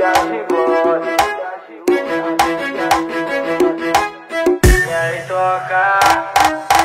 dias de glória. E aí toca.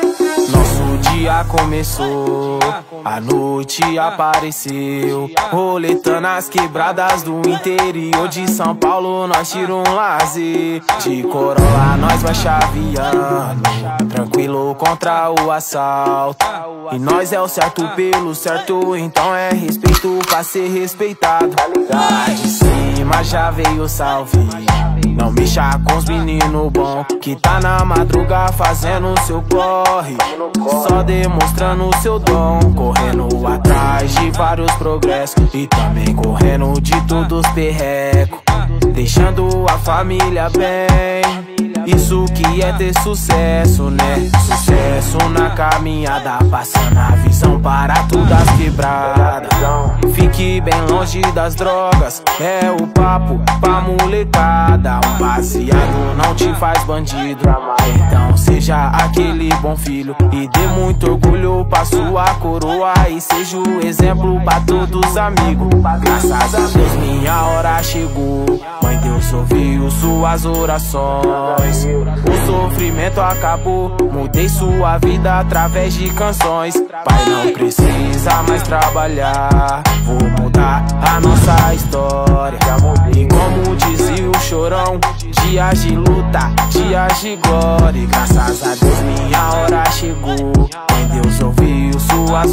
Nosso dia começou, a noite apareceu, roletando as quebradas do interior de São Paulo. Nós tira um lazer, de Corolla nós vai chaveando, tranquilo contra o assalto. E nós é o certo pelo certo, então é respeito pra ser respeitado. Lá de cima já veio o salve, não mexa com os menino bom, que tá na madruga fazendo seu corre, só demonstrando seu dom, correndo atrás de vários progressos e também correndo de todos os perrecos, deixando a família bem. Isso que é ter sucesso, né? Sucesso na caminhada, passando a visão para todas as quebradas. Fique bem longe das drogas, é o papo pra molecada. Um baseado não te faz bandido, então seja aquele bom filho e dê muito orgulho pra sua coroa e seja o exemplo pra todos os amigos. Graças a Deus minha hora chegou, Mãe Deus ouviu suas orações. O sofrimento acabou, mudei sua vida através de canções. Pai, não precisa mais trabalhar, vou mudar a nossa história. E como dizia o Chorão, dias de luta, dias de glória. E graças a Deus minha hora chegou, Mãe Deus ouviu suas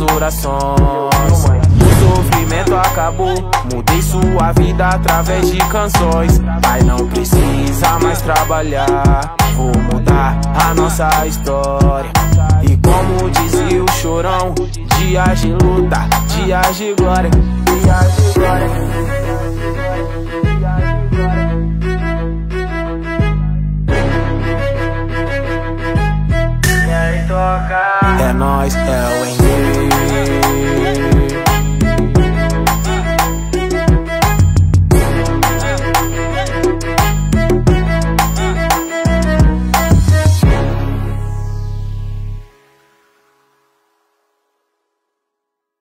orações. O sofrimento acabou, mudei sua vida através de canções. Pai, não precisa mais trabalhar, vou mudar a nossa história. E como dizia o Chorão, dias de luta, dias de glória. Dias de glória. E aí toca. É nóis, é o Henry.